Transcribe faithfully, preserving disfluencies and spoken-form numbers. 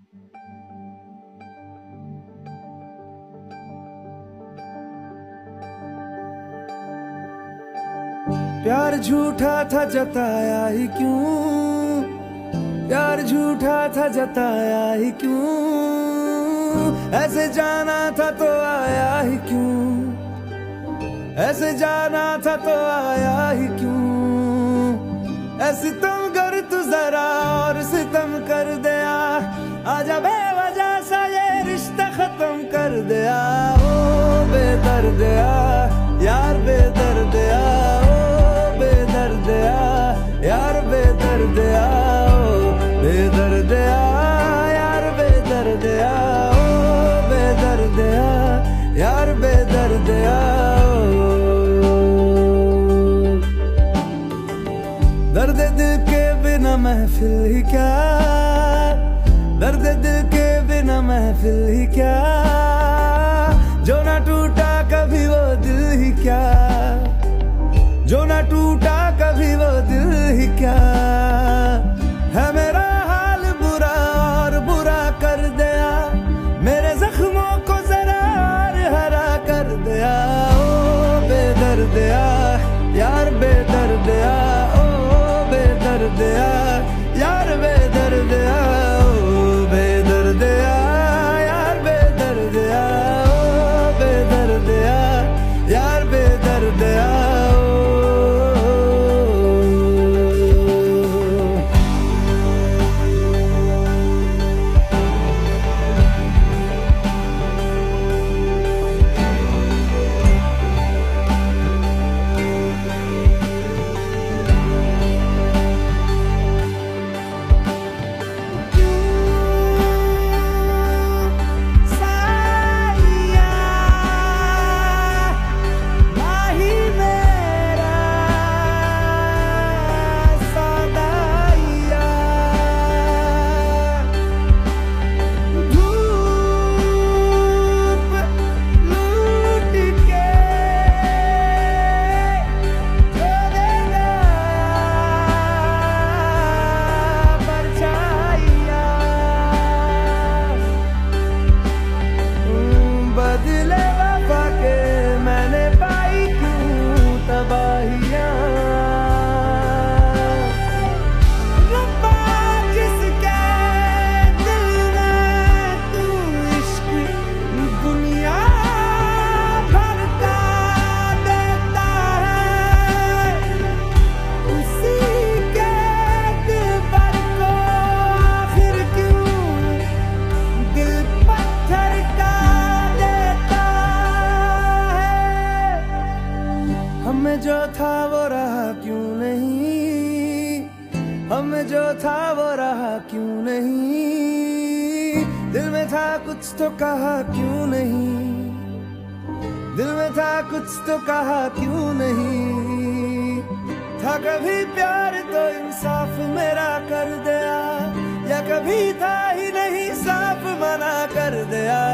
प्यार झूठा था जताया ही क्यों, प्यार झूठा था जताया ही क्यों, ऐसे जाना था तो आया ही क्यों, ऐसे जाना था तो आया ही क्यों। ऐसे तुम कर तू जरा और सितम कर दिया, आजा बेवजह सा ये रिश्ता खत्म कर दिया। ओ बेदर्दिया यार बेदर्दिया, बेदर्दिया यार बेदर्दिया, ओ बेदर्दिया यार बेदर्दिया, ओ बेदर्दिया यार बेदर्दिया। दर्द दिल के बिना महफिल ही क्या, दर्द दिल के बिना महफिल ही क्या, जो ना टूटा कभी वो दिल ही क्या, जो ना टूटा कभी वो दिल ही क्या। है मेरा हाल बुरा और बुरा कर दिया, मेरे जख्मों को जरा और हरा कर दिया। ओ बेदर्दिया यार बेदर्दिया, ओ बेदर्दिया यार बेदर्दिया, ओ बेदर्दिया यार बेदर्दिया, ओ बेदर्दिया यार बेदर्दिया। हमें जो था वो रहा क्यों नहीं, हमें जो था वो रहा क्यों नहीं, दिल में था कुछ तो कहा क्यों नहीं, दिल में था कुछ तो कहा क्यों नहीं। था कभी प्यार तो इंसाफ मेरा कर दिया, या कभी था ही नहीं साफ मना कर दिया।